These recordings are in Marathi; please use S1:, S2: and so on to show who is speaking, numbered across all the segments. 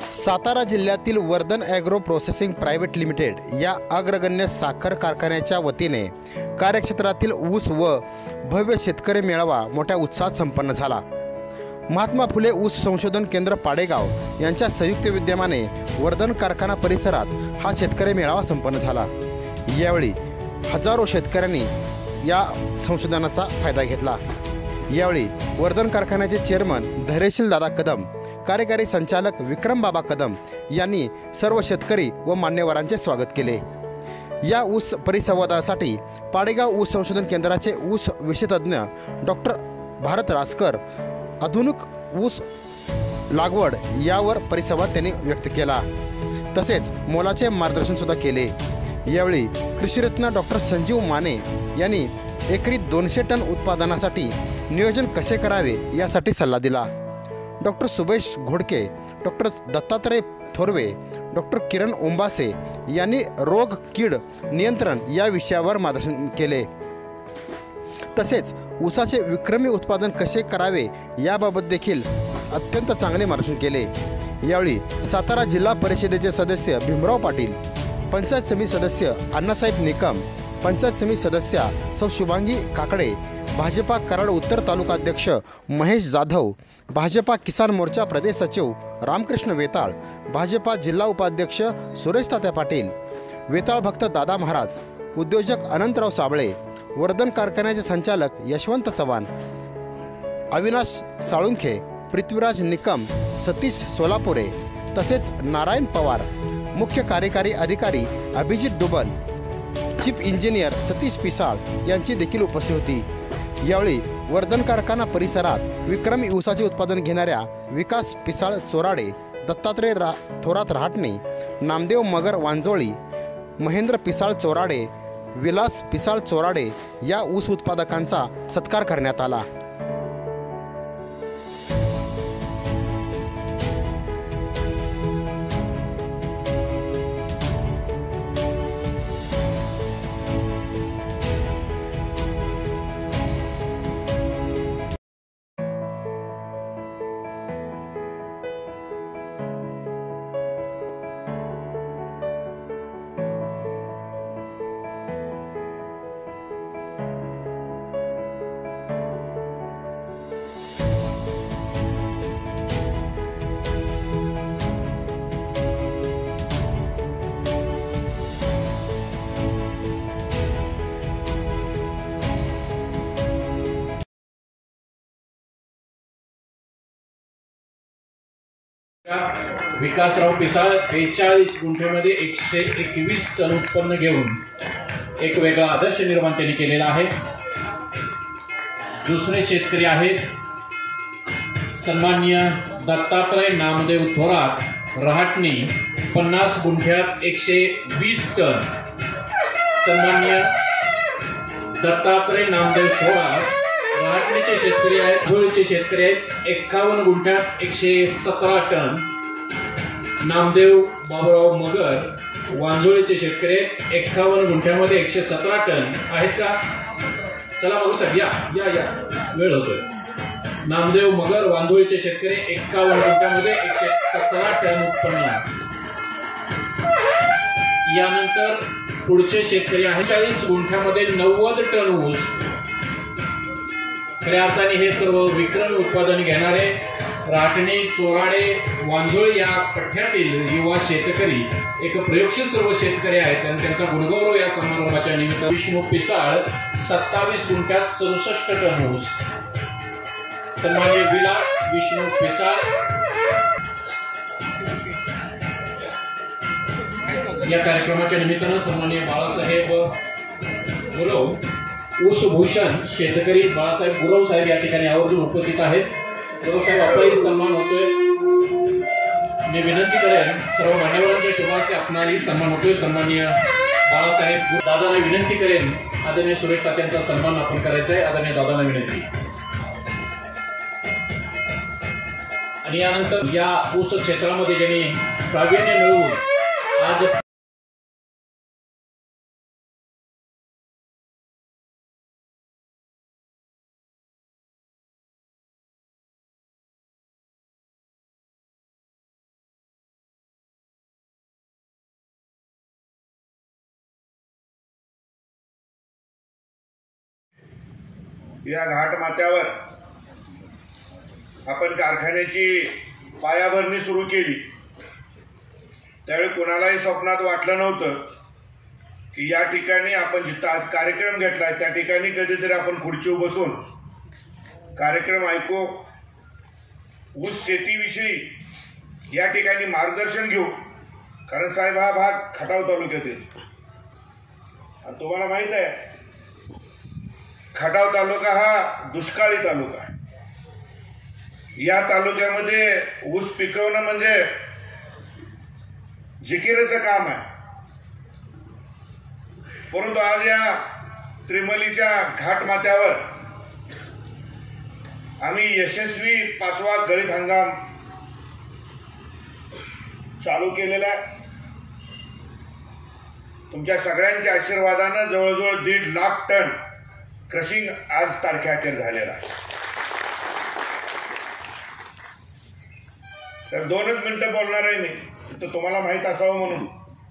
S1: सातारा जिल्ह्यातील Vardhan agro processing private limited या अग्रगण्य साखर कारखान्याच्या वतीने कार्यक्षेत्रातील ऊस व भव्य शेतकरी मेळावा मोठ्या उत्साहात संपन्न झाला। महात्मा फुले ऊस संशोधन केंद्र पाडेगाव यांच्या संयुक्त विद्यमाने वर्धन कारखाना परिसरात हा शेतकरी मेळावा संपन्न झाला। यावेळी हजारो शेतकऱ्यांनी या संशोधनाचा फायदा घेतला। यावेळी वर्धन कारखान्याचे चेअरमन धैर्यशील दादा कदम, कार्यकारी संचालक विक्रम बाबा कदम यांनी सर्व शेतकरी व मान्यवरांचे स्वागत केले। या ऊस परिसंवादासाठी पाडेगाव ऊस संशोधन केंद्राचे ऊस विशेषज्ञ डॉक्टर भारत रासकर आधुनिक ऊस लागवड यावर परिसंवाद त्यांनी व्यक्त केला। तसेच मोलाचे मार्गदर्शन सुद्धा केले। यावेळी कृषीरत्न डॉक्टर संजीव माने यांनी एकरी 200 टन उत्पादनासाठी नियोजन कसे करावे यासाठी सल्ला दिला। Doctor Subhesh Ghodke, doctor Dattatray Thorve, doctor Kiran Ombase यांनी रोग कीड नियंत्रण या विषयावर मार्गदर्शन केले। तसेच ऊसाचे विक्रमी उत्पादन कसे करावे याबाबत देखील अत्यंत चांगले मार्गदर्शन केले। यावेळी सातारा जिल्हा परिषदेचे सदस्य भीमराव पाटील, पंचायत समिती सदस्य अण्णासाहेब निकम, पंचायत समिती सदस्य सौ शुभांगी काकडे, भाजपा कराड उत्तर तालुका अध्यक्ष महेश जाधव, भाजपा किसान मोर्चा प्रदेश सचिव रामकृष्ण वेताळ, भाजपा जिल्हा उपाध्यक्ष सुरेश तात्या पाटील, वेताळ भक्त दादा महाराज, उद्योजक अनंतराव साबळे, वर्धन कारखान्याचे संचालक यशवंत चव्हाण, अविनाश साळुंखे, पृथ्वीराज निकम, सतीश सोलापुरे तसेच नारायण पवार, मुख्य कार्यकारी अधिकारी अभिजित डुबल, चीफ इंजिनियर सतीश पिसाळ यांची देखील उपस्थिती होती। यावेळी वर्धन कारखाना परिसरात विक्रमी ऊसाचे उत्पादन घेणाऱ्या विकास पिसाळ चोराडे, दत्तात्रय थोरात रहाटणे, नामदेव मगर वांजोळी, महेंद्र पिसाळ चोराडे, विलास पिसाळ चोराडे या ऊस उत्पादकांचा सत्कार करण्यात आला।
S2: विकासराव पिसाळ 43 गुंठेमध्ये 121 टन उत्पन्न घेऊन एक वेगळा आदर्श निर्माण त्यांनी केलेला आहे। दुसरे शेतकरी आहेत सन्माननीय दत्तात्रय नामदेव थोरात रहाटणी, 50 गुंठ्यात 120 टन। सन्माननीय दत्तात्रय नामदेव थोरात रहाटणीचे शेतकरी आहेत, धुळेचे शेतकरी आहेत, 51 गुंठ्यात 117 टन। नामदेव बाबूराव मगर वांजोळीचे शेतकरी 51 गुंठ्यामध्ये 117 टन आहेत का? चला बघू सर, या या या वेळ होतोय। नामदेव मगर वांजोळीचे शेतकरी 51 गुंठ्यामध्ये 117 टन उत्पन्न। यानंतर पुढचे शेतकरी आहे 40 गुंठ्यामध्ये 90 टन ऊस। खऱ्या अर्थाने हे सर्व विक्रमी उत्पादन घेणारे राटणे, चोराडे, वांजोळी या पठ्ठ्यातील युवा शेतकरी एक प्रयोगशील सर्व शेतकरी आहेत आणि त्यांचा गुणगौरव या समारंभाच्या निमित्ताने विष्णू पिसाळ 27 गुंठ्यात 67 टन ऊस। सन्माननीय विलास विष्णू पिसाळ या कार्यक्रमाच्या निमित्ताने सन्माननीय बाळासाहेब गुरव ऊस भूषण शेतकरी बाळासाहेब गुरव साहेब या ठिकाणी आवर्जून उपस्थित आहेत। गुरव साहेब आपलाही सन्मान होतोय। मी विनंती करेन सर्व मान्यवरांच्या शुभार्थे आपणालाही सन्मान होतोय। सन्माननीय बाळासाहेब दादांना विनंती करेन आदरणीय सुरेश तात्यांचा सन्मान आपण करायचा आहे। आदरणीय दादांना विनंती। आणि यानंतर या ऊस क्षेत्रामध्ये ज्यांनी प्रावीण्य मिळवून आज
S3: या घाटमाथ्यावर आपण कारखान्याची पायाभरणी सुरू केली त्यावेळी कोणालाही स्वप्नात वाटलं नव्हतं की या ठिकाणी आपण जिथं आज कार्यक्रम घेतलाय त्या ठिकाणी कधीतरी आपण खुर्चीवर बसून कार्यक्रम ऐकू, ऊस शेतीविषयी या ठिकाणी मार्गदर्शन घेऊ. कारण साहेब हा भाग खटाव तालुक्यातील आणि तुम्हाला माहित आहे खटाव तालुका हा दुष्काळी तालुका आहे. या तालुक्यामध्ये ऊस पिकवणं म्हणजे जिकिरीचं काम आहे. परंतु आज या त्रिमलीच्या घाटमाथ्यावर आम्ही यशस्वी 5वा गळीत हंगाम चालू केलेला आहे. तुमच्या सगळ्यांच्या आशीर्वादानं जवळजवळ 1.5 लाख टन क्रशिंग आज तारखेअखेर झालेला आहे. तर 2च मिनिटं बोलणार आहे मी, तर तुम्हाला माहित असावं म्हणून.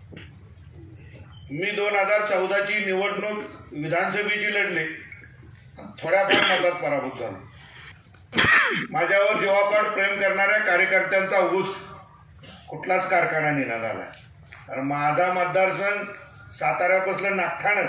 S3: मी 2014ची निवडणूक विधानसभेची लढली, थोड्याफार मतात पराभूत झालो. माझ्यावर जीवापाड प्रेम करणाऱ्या कार्यकर्त्यांचा ऊस कुठलाच कारखाना नेण्यात आला. कारण माझा मतदारसंघ साताऱ्यापासून नागठाणं.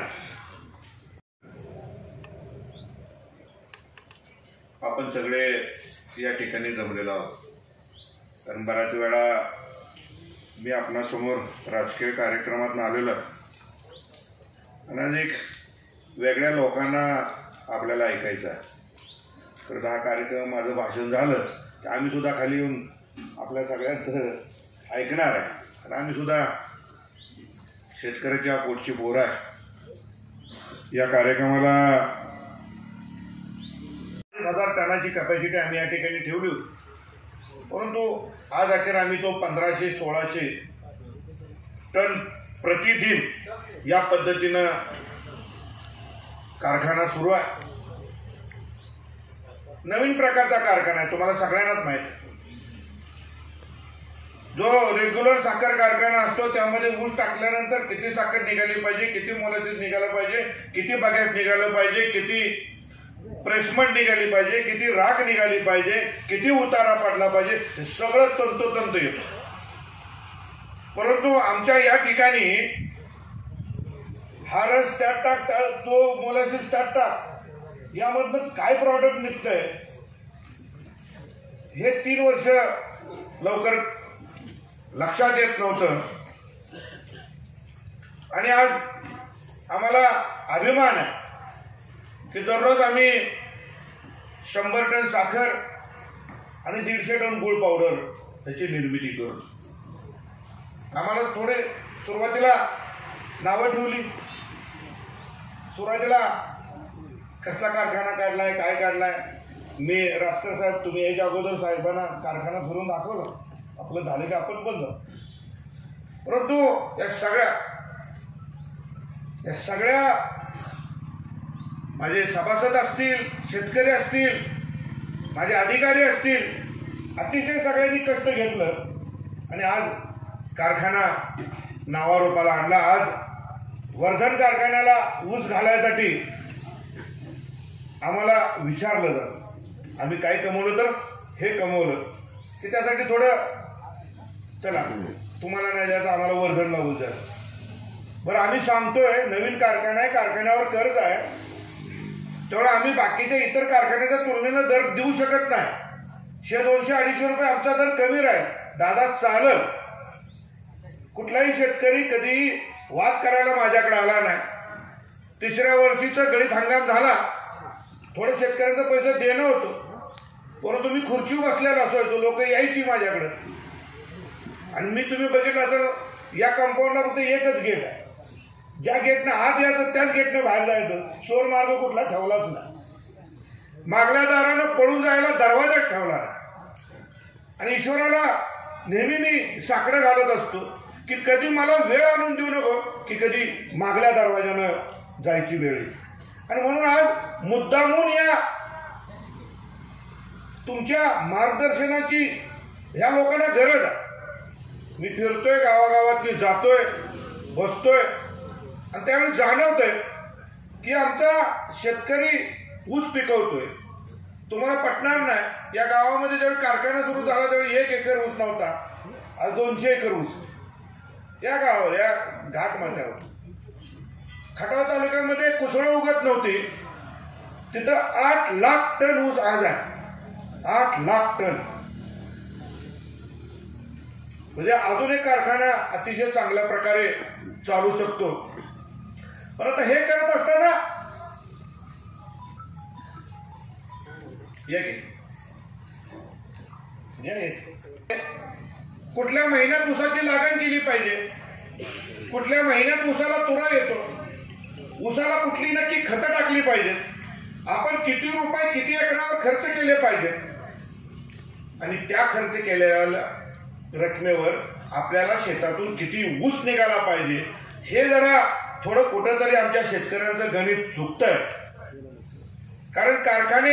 S3: आपण सगळे या ठिकाणी जमलेलो आहोत. कारण बऱ्याच वेळा मी आपणासमोर राजकीय कार्यक्रमात आलेलो आणि आज एक वेगळ्या लोकांना आपल्याला ऐकायचं आहे. तर हा कार्यक्रम माझं भाषण झालं की आम्ही सुद्धा खाली येऊन आपल्या सगळ्यांचं ऐकणार आहे. कारण आम्ही सुद्धा शेतकऱ्याच्या पोटची पोरं आहे. या कार्यक्रमाला 1000 टनाची कॅपॅसिटी आम्ही या ठिकाणी ठेवली होती. परंतु आज अखेर आम्ही तो 1500-1600 टन प्रतिदिन या पद्धतीनं कारखाना सुरू आहे. नवीन प्रकारचा कारखाना आहे, तुम्हाला सगळ्यांनाच माहिती आहे. जो रेग्युलर साखर कारखाना असतो त्यामध्ये ऊस टाकल्यानंतर किती साखर निघाली पाहिजे, किती मोलासीस निघालं पाहिजे, किती बगॅस निघालं पाहिजे, किती प्रेसमेंट निघाली पाहिजे, किती राख निघाली पाहिजे, किती उतारा पडला पाहिजे, हे सगळं तंतोतंत येतं. परंतु आमच्या या ठिकाणी हा रस त्यात टाक, तो मोलासीस त्यात टाक, यामधनं काय प्रॉडक्ट निघतंय हे 3 वर्ष लवकर लक्षात येत नव्हतं. आणि आज आम्हाला अभिमान आहे की दररोज आम्ही 100 टन साखर आणि 150 टन गुळ पावडर त्याची निर्मिती करू. आम्हाला थोडे सुरुवातीला नावं ठेवली. सुरुवातीला कसला कारखाना काढलाय, काय काढलाय. मी रास्कर साहेब, तुम्ही याच्या अगोदर साहेबांना कारखाना फिरून दाखवलं, आपलं झालं की आपण बंद. परंतु या सगळ्या माझे सभासद असतील, शेतकरी असतील, माझे अधिकारी असतील, अतिशय सगळ्यांनी कष्ट घेतलं आणि आज कारखाना नावारूपाला आणला. आज वर्धन कारखान्याला ऊस घालायसाठी आम्हाला विचारलं जातं आम्ही काय कमवलं, तर हे कमवलं की त्यासाठी थोडं चला तुम्हाला नाही द्यायचं, आम्हाला वर्धनला ऊस द्यायचं. बरं, आम्ही सांगतोय नवीन कारखाना आहे, कारखान्यावर कर्ज आहे, तेवढं आम्ही बाकीच्या इतर कारखान्याच्या तुलनेनं दर देऊ शकत नाही. 100-200-250 रुपये आमचा दर कमी राहील. दादा चालत. कुठलाही शेतकरी कधीही वाद करायला माझ्याकडे आला नाही. 3ऱ्या वर्षीचा गळीत हंगाम झाला, थोडं शेतकऱ्यांचं पैसे देणं होतं, परंतु मी खुर्चीवर बसलेला असायचो, लोक यायची माझ्याकडे. आणि मी तुम्ही बघितलं तर या कंपाऊंडला फक्त एकच गेट आहे. ज्या गेटनं आत यायचं त्याच गेटनं बाहेर जायचं. चोर मार्ग कुठला ठेवलाच नाही. मागल्या दारानं पळून जायला दरवाजाच ठेवला. आणि ईश्वराला नेहमी मी साकडं घालत असतो की कधी मला वेळ आणून देऊ नको की कधी मागल्या दरवाजानं जायची वेळ येईल. आणि म्हणून आज मुद्दामून या तुमच्या मार्गदर्शनाची ह्या लोकांना गरज आहे. मी फिरतोय गावागावात, मी जातोय, बसतोय आणि त्यावेळी जाणवतंय की आमचा शेतकरी ऊस पिकवतोय. तुम्हाला पटणार नाही, या गावामध्ये ज्यावेळी कारखाना सुरू झाला त्यावेळी 1 एकर ऊस नव्हता, आज 200 एकर ऊस या गावावर, या घाट माथ्यावर. खटाव तालुक्यामध्ये कुसळं उगत नव्हती, तिथं 8 लाख टन ऊस आज आहे. 8 लाख टन म्हणजे अजून एक कारखाना अतिशय चांगल्या प्रकारे चालू शकतो. पण आता हे करत असताना कुठल्या महिन्यात ऊसाची लागण केली पाहिजे, कुठल्या महिन्यात ऊसाला तुरा येतो, ऊसाला कुठली नक्की खतं टाकली पाहिजेत, आपण किती रुपये किती एकरावर खर्च केले पाहिजेत आणि त्या खर्च केलेल्या रकमेवर आपल्याला शेतातून किती ऊस निघाला पाहिजे, हे जरा थोडं कुठंतरी आमच्या शेतकऱ्यांचं गणित चुकतंय. कारण कारखाने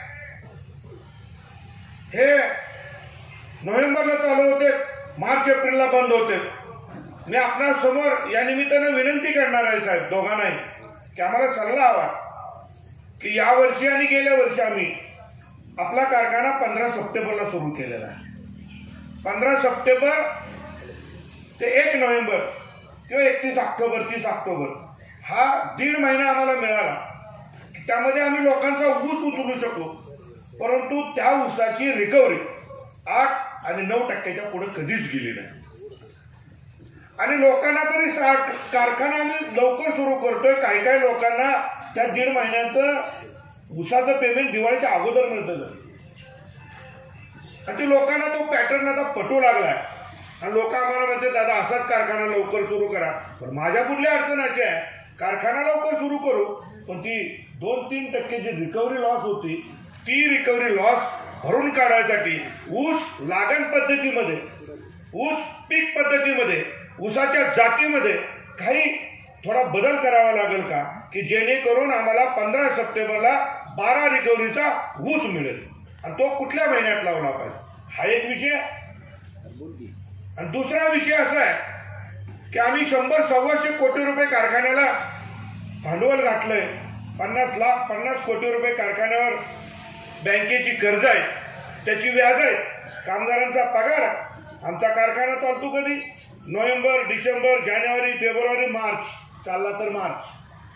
S3: हे नोव्हेंबरला चालू होते, मार्च एप्रिलला बंद होते. मी आपल्या समोर या निमित्तानं विनंती करणार आहे साहेब दोघांनाही की आम्हाला सल्ला हवा की या वर्षी आणि गेल्या वर्षी आम्ही आपला कारखाना 15 सप्टेंबरला सुरू केलेला आहे. 15 सप्टेंबर ते 1 नोव्हेंबर किंवा 31 ऑक्टोबर 30 ऑक्टोबर हा 1.5 महिना आम्हाला मिळाला. त्यामध्ये आम्ही लोकांचा ऊस उचलू शकलो, परंतु त्या ऊसाची रिकव्हरी 8 आणि 9% पुढे कधीच गेली नाही. आणि लोकांना तरी कारखाना आम्ही लवकर सुरू करतोय. काही काही लोकांना त्या 1.5 महिन्याचं ऊसाचं पेमेंट दिवाळीच्या अगोदर मिळतं. आणि ते लोकांना तो पॅटर्न आता पटू लागलाय आणि लोक आम्हाला म्हणते दादा असाच कारखाना लवकर सुरू करा. पण माझ्या कुठल्या अडचणाची आहे, कारखाना लवकर सुरू करू, पण ती 2-3% जी रिकव्हरी लॉस होती ती रिकव्हरी लॉस भरून काढण्यासाठी ऊस लागण पद्धतीमध्ये, ऊस पीक पद्धतीमध्ये, ऊसाच्या जातीमध्ये काही थोडा बदल करावा लागेल का, की जेणेकरून आम्हाला 15 सप्टेंबरला 12 रिकव्हरीचा ऊस मिळेल. आणि तो कुठल्या महिन्यात लावला पाहिजे हा एक विषय. आणि दुसरा विषय असा आहे की आम्ही 100-125 कोटी रुपये कारखान्याला भांडवल घातलंय. 50 कोटी रुपये कारखान्यावर बँकेची कर्ज आहे, त्याची व्याज आहे, कामगारांचा पगार. आमचा कारखाना चालतो कधी नोव्हेंबर, डिसेंबर, जानेवारी, फेब्रुवारी, मार्च, चालला तर मार्च,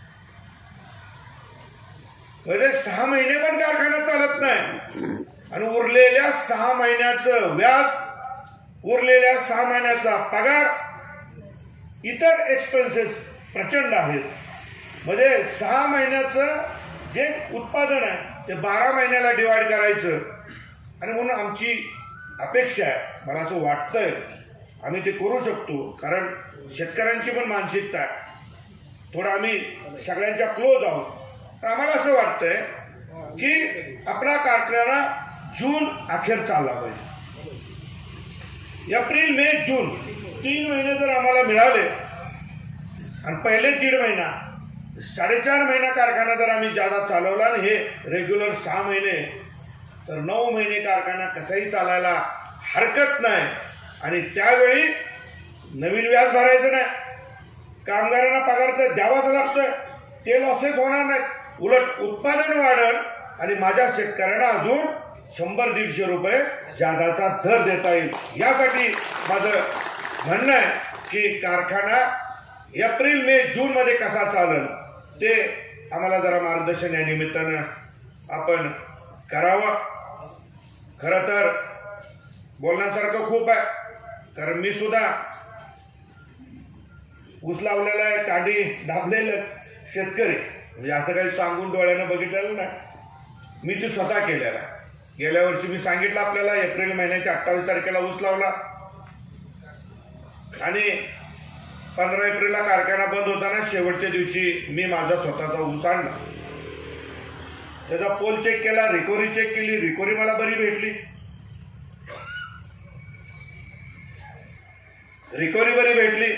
S3: म्हणजे 6 महिने पण कारखाना चालत नाही. आणि उरलेल्या 6 महिन्याचं व्याज, उरलेल्या 6 महिन्याचा पगार, इतर एक्सपेन्सेस प्रचंड आहेत. म्हणजे 6 महिन्याचं जे उत्पादन आहे ते 12 महिन्याला डिवाइड करायचं. आणि म्हणून आमची अपेक्षा आहे, मला असं वाटतंय आम्ही ते करू शकतो, कारण शेतकऱ्यांची पण मानसिकता आहे. थोडं आम्ही सगळ्यांच्या क्लोज आहोत. तर आम्हाला असं वाटतंय की आपला कारखाना जून अखेर चालला पाहिजे. एप्रिल, मे, जून 3 महिने जर आम्हाला मिळाले आणि पहिले 1.5 महिना 4.5 महिना कारखाना जर आम्ही ज्यादा चालवला आणि हे रेग्युलर 6 महिने, तर 9 महिने कारखाना कसाही चालायला हरकत नाही. आणि त्यावेळी नवीन व्याज भरायचं नाही, कामगारांना पगार तर द्यावाच लागतोय, ते लॉसेस होणार नाहीत, उलट उत्पादन वाढेल आणि माझ्या शेतकऱ्यांना अजून 100-150 रुपये जादाचा दर देता येईल. यासाठी माझं म्हणणं आहे की कारखाना एप्रिल, मे, जून मध्ये कसा चालेल ते आम्हाला जरा मार्गदर्शन या निमित्तानं आपण करावं. खरं तर बोलण्यासारखं खूप आहे, कारण मी सुद्धा ऊस लावलेला आहे, कांडी दाबलेलं शेतकरी, म्हणजे असं काही सांगून डोळ्यानं बघितलेलं नाही, मी ते स्वतः केलेलं आहे. गेल्या वर्षी मी सांगितलं आपल्याला एप्रिल महिन्याच्या 28 तारखेला ऊस लावला आणि 15 एप्रिलला कारखाना बंद होताना शेवटच्या दिवशी मी माझा स्वतःचा ऊस आणला, त्याचा पोल चेक केला, रिकव्हरी चेक केली, रिकव्हरी मला बरी भेटली, रिकव्हरी बरी भेटली,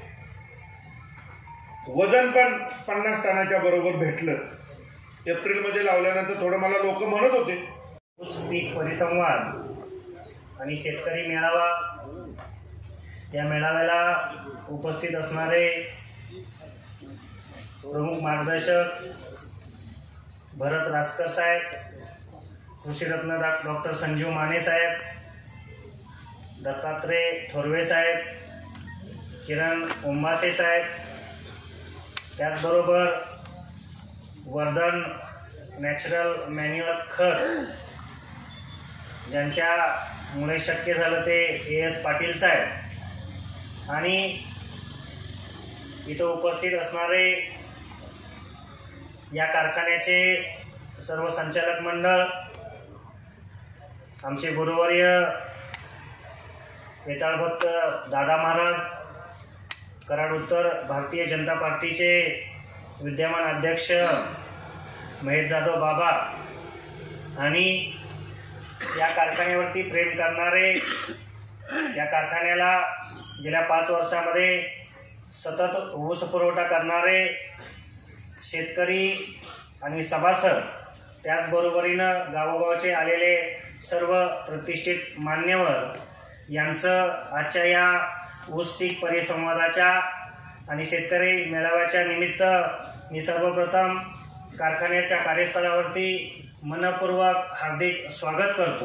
S3: वजन पण 50 टनाच्या बरोबर भेटलं. एप्रिलमध्ये लावल्यानंतर थोडं मला लोक म्हणत होते
S4: पीक परिसंवाद आणि शेतकरी मेळावा, या मेळाव्याला उपस्थित असणारे प्रमुख मार्गदर्शक भरत रासकर साहेब, कृषीरत्न डॉक्टर संजीव माने साहेब, दत्तात्रय थोरवे साहेब, किरण ओंबासे साहेब, त्याचबरोबर वर्धन नॅचरल मॅन्युअर खत ज्यांच्यामुळे शक्य झालं ते AS पाटील साहेब आणि इथं उपस्थित असणारे या कारखान्याचे सर्व संचालक मंडळ, आमचे गुरुवर्य वेताळभक्त दादा महाराज, कराड उत्तर भारतीय जनता पार्टीचे विद्यमान अध्यक्ष महेश जाधव बाबा आणि या कारखान्यावरती प्रेम करणारे, या कारखान्याला गेल्या 5 वर्षामध्ये सतत ऊस पुरवठा करणारे शेतकरी आणि सभासद, त्याचबरोबरीनं गावोगावचे आलेले सर्व प्रतिष्ठित मान्यवर यांचं आजच्या या ऊस पीक परिसंवादाच्या आणि शेतकरी मेळाव्याच्या निमित्त मी सर्वप्रथम कारखान्याच्या कार्यस्थळावरती मनपूर्वक हार्दिक स्वागत करतो।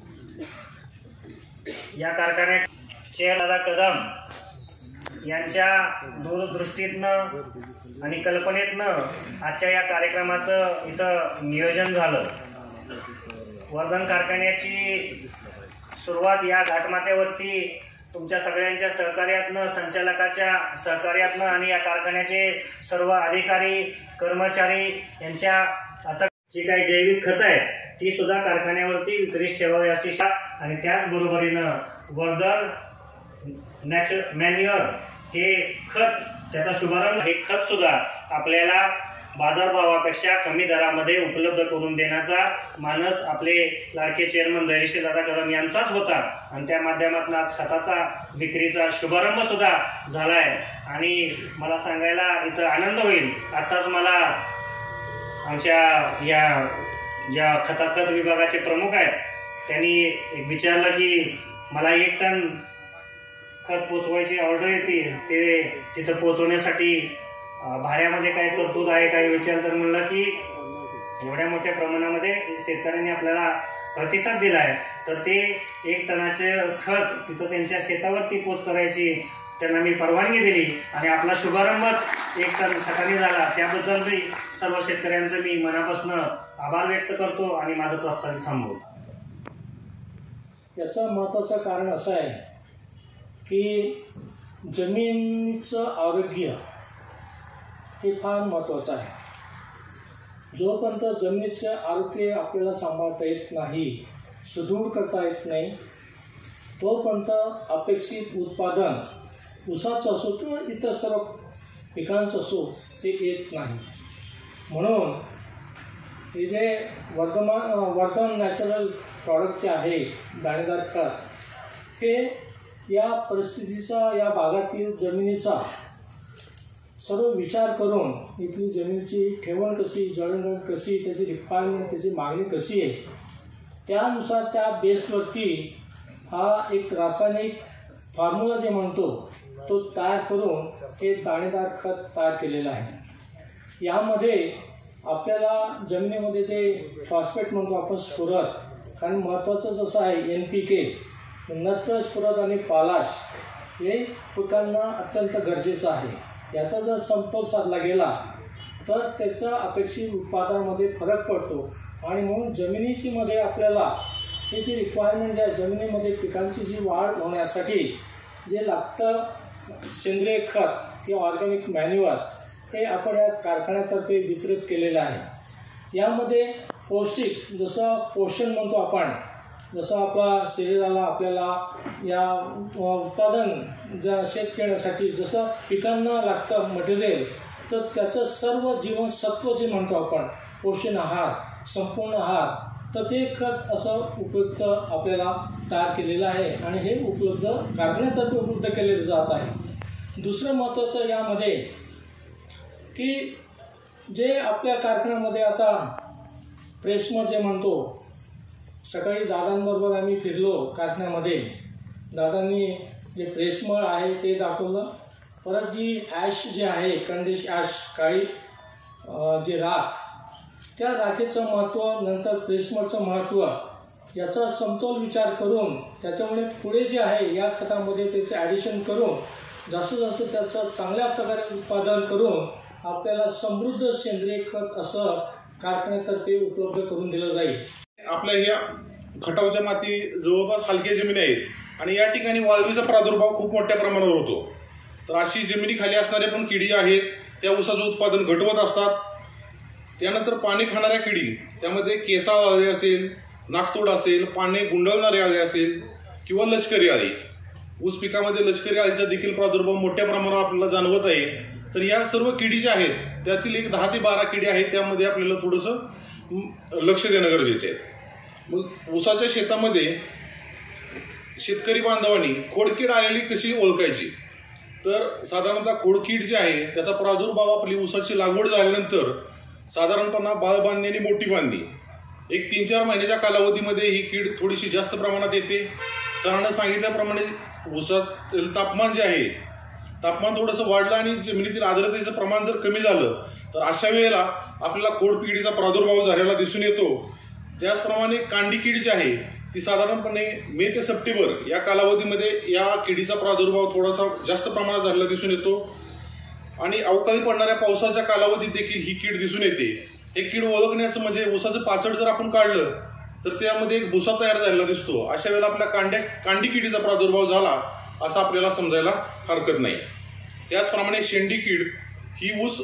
S4: या कारखान्याचे चेअरदादा कदम यांच्या दूरदृष्टीतनं आणि कल्पनेतनं आजच्या या कार्यक्रमाचं इथं नियोजन झालं। वर्धन कारखान्याची सुरुवात या घाटमाथ्यावरती तुमच्या सगळ्यांच्या सहकार्यातनं, संचालकाच्या सहकार्यातनं आणि या कारखान्याचे सर्व अधिकारी कर्मचारी यांच्या आता जी काही जैविक खतं आहेत ती सुद्धा कारखान्यावरती विक्रीस ठेवावी अशी आणि त्याचबरोबरीनं वर्धन नॅचरल मॅन्युअर हे खत, त्याचा शुभारंभ, हे खत सुद्धा आपल्याला बाजारभावापेक्षा कमी दरामध्ये उपलब्ध करून देण्याचा मानस आपले लाडके चेअरमन धैर्यशील दादा कदम यांचाच होता आणि त्या माध्यमातून आज खताचा विक्रीचा शुभारंभ सुद्धा झालाय। आणि मला सांगायला इथं आनंद होईल, आताच मला आमच्या या ज्या खताखत विभागाचे प्रमुख आहेत त्यांनी एक विचारलं की मला 1 टन खत पोचवायची ऑर्डर येते, ते तिथं पोचवण्यासाठी भाड्यामध्ये काय तरतूद आहे काय विचारलं, तर म्हणलं की एवढ्या मोठ्या प्रमाणामध्ये शेतकऱ्यांनी आपल्याला प्रतिसाद दिला आहे तर ते 1 टनाचे खत तिथं त्यांच्या शेतावरती पोच करायची त्यांना मी परवानगी दिली आणि आपला शुभारंभच 1 टन खताने झाला। त्याबद्दल मी सर्व शेतकऱ्यांचं मी मनापासून आभार व्यक्त करतो आणि माझं प्रस्तावित थांबवतो।
S5: याचं महत्त्वाचं कारण असं आहे की जमिनीचं आरोग्य हे फार महत्त्वाचं आहे। जोपर्यंत जमिनीचे आरोग्य आपल्याला सांभाळता येत नाही, सुदृढ करता येत नाही, तोपर्यंत अपेक्षित उत्पादन ऊसाचं असो किंवा इतर सर्व पिकांचं असो ते येत नाही। म्हणून हे जे वर्धन नॅचरल प्रॉडक्टचे आहे दाणेदार खत, हे या परिस्थितीचा, या भागातील जमिनीचा सर्व विचार करून इथली जमिनीची ठेवण कशी, जळणघळ कशी, त्याची रिक्वायरमेंट, त्याची मागणी कशी आहे, त्यानुसार त्या बेसवरती हा एक रासायनिक फॉर्म्युला जे म्हणतो तो तयार करून हे दाणेदार खत तयार केलेलं आहे। यामध्ये आपल्याला जमिनीमध्ये ते फॉस्फेट म्हणतो आपण, स्फुरद, कारण महत्त्वाचं जसं आहे NPK, नत्र, स्फुरद आणि पालाश हे पिकांना अत्यंत गरजेचं आहे। याचा जर समतोल साधला गेला तर त्याच्या अपेक्षित उत्पादनामध्ये फरक पडतो आणि म्हणून जमिनीची मध्ये आपल्याला हे जी रिक्वायरमेंट आहे, जमिनीमध्ये पिकांची जी वाढ होण्यासाठी जे लागतं सेंद्रिय खत किंवा ऑर्गॅनिक मॅन्युअर हे आपण या कारखान्यातर्फे वितरित केलेलं आहे। यामध्ये पौष्टिक, जसं पोषण म्हणतो आपण, जसं आपला शरीराला आपल्याला या उत्पादन ज्या शेत येण्यासाठी जसं पिकांना लागतं मटेरियल, तर त्याचं सर्व जीवनसत्व जे म्हणतो आपण, पोषण आहार, संपूर्ण आहार, तर ते खत असं उपयुक्त आपल्याला तयार केलेलं आहे आणि हे उपलब्ध कारखान्यातर्फे उपलब्ध केलेलं जात आहे। दुसरं महत्त्वाचं यामध्ये की जे आपल्या कारखान्यामध्ये आता प्रेसमळ जे म्हणतो, सकाळी दादांबरोबर आम्ही फिरलो कारखान्यामध्ये, दादांनी जे प्रेसमळ आहे ते दाखवलं, परत जी ॲश जे आहे, कंडेन्स ॲश, काळी जे राख, त्या राखेचं महत्त्व, नंतर प्रेसमडचं महत्त्व याचा समतोल विचार करून त्याच्यामुळे पुढे जे आहे या खतामध्ये त्याचे ॲडिशन करून जास्तीत जास्त त्याचं चांगल्या प्रकारे उत्पादन करून आपल्याला समृद्ध सेंद्रिय खत असं कारखान्यातर्फे उपलब्ध करून दिलं जाईल.
S6: आपल्या ह्या खटावच्या माती जवळपास हलक्या जमिनी आहेत आणि या ठिकाणी वाळवीचा प्रादुर्भाव खूप मोठ्या प्रमाणावर होतो. तर अशी जमिनीखाली असणाऱ्या पण किडी आहेत त्या ऊसाचं उत्पादन घटवत असतात. त्यानंतर पाणी खाणाऱ्या किडी, त्यामध्ये केसाळ आळे असेल, नागतोड असेल, पाने गुंडळणारे आळे असेल किंवा लष्करी आळे. ऊस पिकामध्ये लष्करी आळीचा देखील प्रादुर्भाव मोठ्या प्रमाणावर आपल्याला जाणवत आहे. तर या सर्व किडी ज्या आहेत त्यातील एक 10 ते 12 किडी आहेत त्यामध्ये आपल्याला थोडंसं लक्ष देणं गरजेचं आहे. मग ऊसाच्या शेतामध्ये शेतकरी बांधवांनी खोडकीड आलेली कशी ओळखायची, तर साधारणतः खोडकीड जी आहे त्याचा प्रादुर्भाव आपली ऊसाची लागवड झाल्यानंतर साधारणपणे बाळ बांधणी आणि मोठी बांधणी एक 3-4 महिन्याच्या कालावधीमध्ये ही कीड थोडीशी जास्त प्रमाणात येते. सरांना सांगितल्याप्रमाणे ऊसातील तापमान जे आहे, तापमान थोडंसं वाढलं आणि जमिनीतील आर्द्रतेचं प्रमाण जर कमी झालं तर अशा वेळेला आपल्याला खोडकिडीचा प्रादुर्भाव झालेला दिसून येतो. त्याचप्रमाणे कांडी कीड जी आहे ती साधारणपणे मे ते सप्टेंबर या कालावधीमध्ये या किडीचा प्रादुर्भाव थोडासा जास्त प्रमाणात झालेला दिसून येतो आणि अवकाळी पडणाऱ्या पावसाच्या कालावधीत देखील ही कीड दिसून येते. हे कीड ओळखण्याचं म्हणजे ऊसाचं पाचड जर आपण काढलं तर त्यामध्ये एक भुसा तयार झालेला दिसतो. अशा वेळेला आपल्या कांडी किडीचा प्रादुर्भाव झाला असं आपल्याला समजायला हरकत नाही. त्याचप्रमाणे शेंडी कीड ही ऊस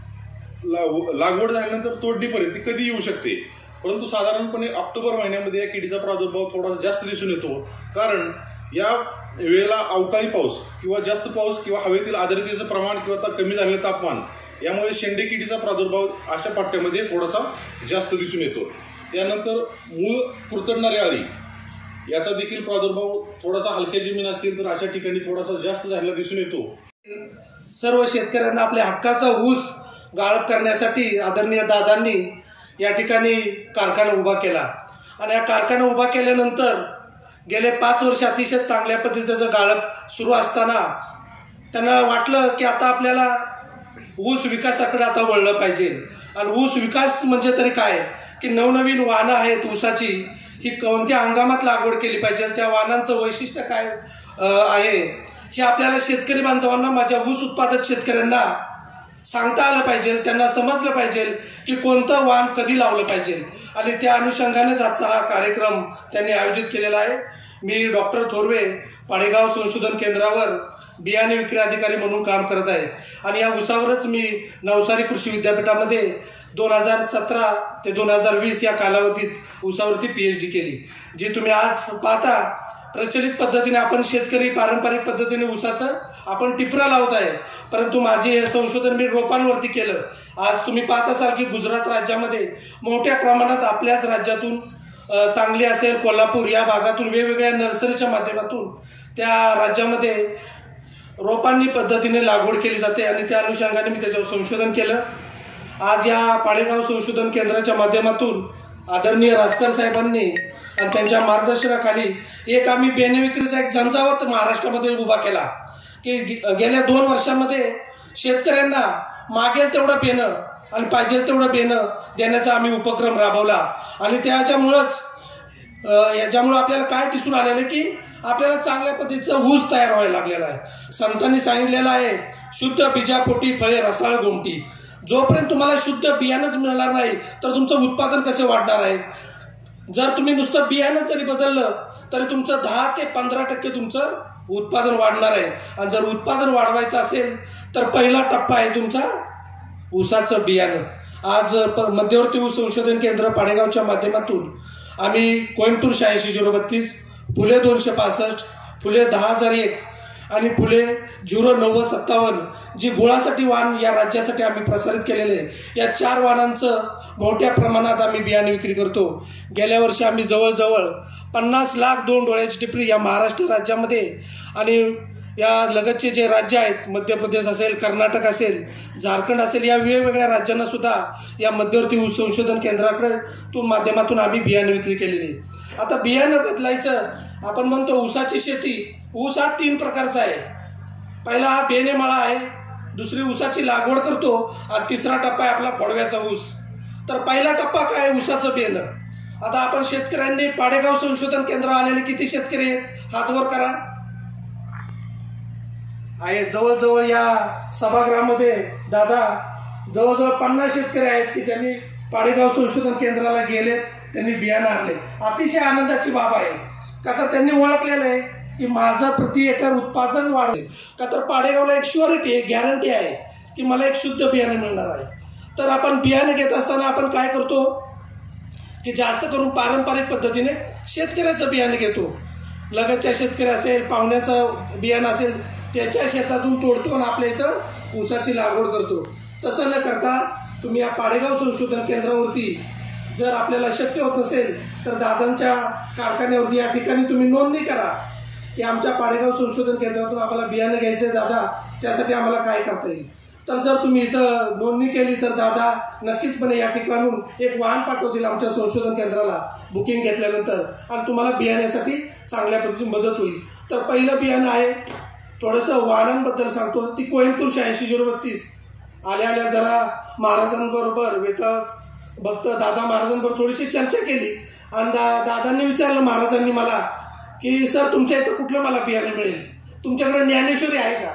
S6: लागवड झाल्यानंतर तोडणीपर्यंत ती कधी येऊ शकते, परंतु साधारणपणे ऑक्टोबर महिन्यामध्ये या किडीचा प्रादुर्भाव थोडा जास्त दिसून येतो. कारण या वेळेला अवकाळी पाऊस किंवा जास्त पाऊस किंवा हवेतील आर्द्रतेचं प्रमाण किंवा कमी झालेलं तापमान यामुळे शेंडी किडीचा प्रादुर्भाव अशा पट्ट्यामध्ये थोडासा जास्त दिसून येतो. त्यानंतर मूळ कुरतडणारी आळी याचा देखील प्रादुर्भाव थोडासा हलक्या जमीन असतील तर अशा ठिकाणी थोडासा जास्त झालेला दिसून येतो.
S7: सर्व शेतकऱ्यांना आपल्या हक्काचा ऊस गाळप करण्यासाठी आदरणीय दादांनी या ठिकाणी कारखाना उभा केला आणि हा कारखाना उभा केल्यानंतर गेले 5 वर्ष अतिशय चांगल्या पद्धतीचं गाळप सुरू असताना त्यांना वाटलं की आता आपल्याला ऊस विकासाकडे आता वळलं पाहिजे. आणि ऊस विकास म्हणजे तरी काय की नवनवीन वाहनं आहेत ऊसाची, ही कोणत्या हंगामात लागवड केली पाहिजे, त्या वाहनांचं वैशिष्ट्य काय आहे हे आपल्याला शेतकरी बांधवांना, माझ्या ऊस उत्पादक शेतकऱ्यांना सांगता आलं पाहिजे, त्यांना समजलं पाहिजे की कोणतं वाहन कधी लावलं पाहिजे. आणि त्या अनुषंगानेच आजचा हा कार्यक्रम त्यांनी आयोजित केलेला आहे. मी डॉक्टर थोरवे पाडेगाव संशोधन केंद्रावर बियाणे विक्री अधिकारी म्हणून काम करत आहे आणि या ऊसावरच मी नवसारी कृषी विद्यापीठामध्ये 2017 ते 2020 या कालावधीत ऊसावरती PhD केली. जी तुम्ही आज पाहता प्रचलित पद्धतीने आपण शेतकरी पारंपरिक पद्धतीने ऊसाचं आपण टिपरा लावत आहे, परंतु माझे हे संशोधन मी रोपांवरती केलं. आज तुम्ही पाहत असाल की गुजरात राज्यामध्ये मोठ्या प्रमाणात आपल्याच राज्यातून सांगली असेल, कोल्हापूर या भागातून वेगवेगळ्या नर्सरीच्या माध्यमातून त्या राज्यामध्ये रोपांनी पद्धतीने लागवड केली जाते आणि त्या अनुषंगाने मी त्याच्यावर संशोधन केलं. आज या पाडेगाव संशोधन केंद्राच्या माध्यमातून आदरणीय रासकर साहेबांनी आणि त्यांच्या मार्गदर्शनाखाली एक आम्ही बियाणे विक्रीचा एक झंझावात महाराष्ट्रामध्ये उभा केला की गेल्या 2 वर्षांमध्ये शेतकऱ्यांना मागेल तेवढं बियाणं आणि पाहिजे तेवढं बियाणं देण्याचा आम्ही उपक्रम राबवला. आणि याच्यामुळं आपल्याला काय दिसून आलेलं की आपल्याला चांगल्या पद्धतीचं ऊस तयार व्हायला लागलेला आहे. संतांनी सांगितलेलं आहे, शुद्ध बीजापोटी फळे रसाळ गोमटी. जोपर्यंत तुम्हाला शुद्ध बियाणंच मिळणार नाही तर तुमचं उत्पादन कसे वाढणार आहे. जर तुम्ही नुसतं बियाणं जरी बदललं तरी तुमचं 10 ते 15% तुमचं उत्पादन वाढणार आहे. आणि जर उत्पादन वाढवायचं असेल तर पहिला टप्पा आहे तुमचा ऊसाचं बियाणं. आज मध्यवर्ती ऊस संशोधन केंद्र पाडेगावच्या माध्यमातून आम्ही कोइंबतूर 86-032, फुले 265, फुले 10,001 आणि फुले 0957 जी गुळासाठी वाहन या राज्यासाठी आम्ही प्रसारित केलेले आहे. या 4 वाहनांचं मोठ्या प्रमाणात आम्ही बियाणे विक्री करतो. गेल्या वर्षी आम्ही जवळजवळ 50 लाख 2 डोळ्याची टिपरी या महाराष्ट्र राज्यामध्ये आणि या लगतचे जे राज्य आहेत, मध्य प्रदेश असेल, कर्नाटक असेल, झारखंड असेल, या वेगवेगळ्या राज्यांना सुद्धा या मध्यवर्ती ऊस संशोधन केंद्राकडे माध्यमातून आम्ही बियाणे विक्री केलेली. आता बियाणं बदलायचं, आपण म्हणतो ऊसाची शेती, ऊस हा 3 प्रकारचा आहे. पहिला हा बेने मळा आहे, दुसरी ऊसाची लागवड करतो आणि तिसरा टप्पा आहे आपला फोडव्याचा ऊस. तर पहिला टप्पा काय, ऊसाचं बियाणं. आता आपण शेतकऱ्यांनी पाडेगाव संशोधन केंद्र आलेले किती शेतकरी आहेत, हात वर करा. आहे जवळजवळ या सभागृहामध्ये दादा जवळजवळ 50 शेतकरी आहेत की ज्यांनी पाडेगाव संशोधन केंद्राला गेलेत, त्यांनी बियाणं आणले. अतिशय आनंदाची बाब आहे, का तर त्यांनी ओळखलेलं आहे की माझं प्रति एकर उत्पादन वाढेल. का तर पाडेगावला एक शुअरिटी आहे, गॅरंटी आहे की मला एक शुद्ध बियाणं मिळणार आहे. तर आपण बियाणं घेत असताना आपण काय करतो की जास्त करून पारंपरिक पद्धतीने शेतकऱ्याचं बियाणं घेतो. लगतच्या शेतकरी असेल, पाहुण्याचं बियाणं असेल, त्याच्या शेतातून तोडतो आणि आपल्या इथं ऊसाची लागवड करतो. तसं न करता तुम्ही या पाडेगाव संशोधन केंद्रावरती जर आपल्याला शक्य होत नसेल तर दादांच्या कारखान्यावरती या ठिकाणी तुम्ही नोंदणी करा की आमच्या पाडेगाव संशोधन केंद्रातून आम्हाला बियाणं घ्यायचं आहे दादा, त्यासाठी आम्हाला काय करता येईल. तर जर तुम्ही इथं नोंदणी केली तर दादा नक्कीचपणे या ठिकाणून एक वाहन पाठवतील आमच्या संशोधन केंद्राला बुकिंग घेतल्यानंतर, आणि तुम्हाला बियाण्यासाठी चांगल्या पद्धतीची मदत होईल. तर पहिलं बियाणं आहे, थोडंसं वाहनांबद्दल सांगतो, ती कोइंबतूर 86-032. आल्या जरा महाराजांबरोबर भक्त दादा महाराजांबरोबर थोडीशी चर्चा केली आणि दादांनी विचारलं महाराजांनी मला की सर तुमच्या इथं कुठलं मला बियाणं मिळेल, तुमच्याकडे ज्ञानेश्वरी आहे का.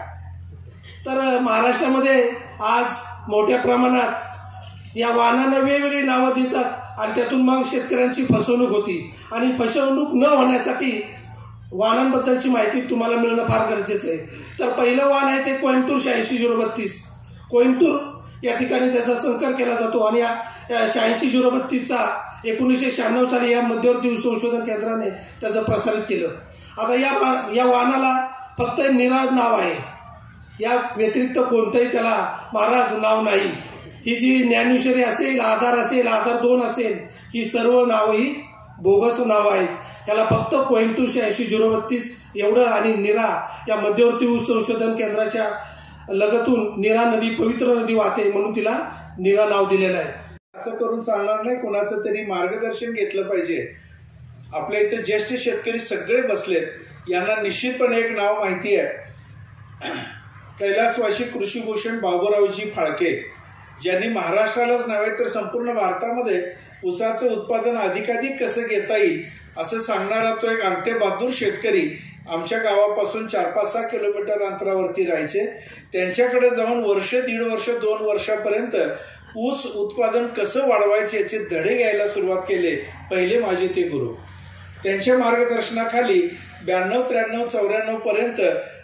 S7: तर महाराष्ट्रामध्ये आज मोठ्या प्रमाणात या वाहनांना वेगवेगळी नावं देतात आणि त्यातून मग शेतकऱ्यांची फसवणूक होती. आणि फसवणूक न होण्यासाठी वाहनांबद्दलची माहिती तुम्हाला मिळणं फार गरजेचं आहे. तर पहिलं वाहन आहे ते कोइंबतूर 86-032. कोइंबतूर या ठिकाणी त्याचा संकर केला जातो आणि या 86-032चा 1996 साली या मध्यवर्ती ऊस संशोधन केंद्राने त्याचं प्रसारित केलं. आता या वाहनाला फक्त निराज नाव आहे, या व्यतिरिक्त कोणतंही त्याला महाराज नाव नाही. ही जी ज्ञानेश्वरी असेल, आधार असेल, आधार 2 असेल, ही सर्व नावं ही बोगस नावं आहेत. याला फक्त कोइंबतूर 86-032 एवढं आणि निरा या मध्यवर्ती ऊस संशोधन केंद्राच्या लगतून निरा नदी, पवित्र नदी वाहते म्हणून तिला निरा नाव दिलेलं आहे.
S8: असं करून चालणार नाही, कोणाचं तरी मार्गदर्शन घेतलं पाहिजे. आपल्या इथे ज्येष्ठ शेतकरी सगळे बसलेत, यांना निश्चितपणे एक नाव माहिती आहे, कैलासवासी कृषीभूषण बाबूरावजी फाळके, ज्यांनी महाराष्ट्रालाच नव्हे तर संपूर्ण भारतामध्ये ऊसाचं उत्पादन अधिकाधिक कसं घेता येईल असं सांगणारा तो एक अंगठे बहादूर शेतकरी आमच्या गावापासून 4-5-6 किलोमीटर अंतरावरती राहायचे. त्यांच्याकडे जाऊन वर्ष, 1.5 वर्ष, 2 वर्षापर्यंत ऊस उत्पादन कसं वाढवायचे याचे धडे घ्यायला सुरुवात केले. पहिले माझे ते गुरु. त्यांच्या मार्गदर्शनाखाली 92, 93, 94 पर्यंत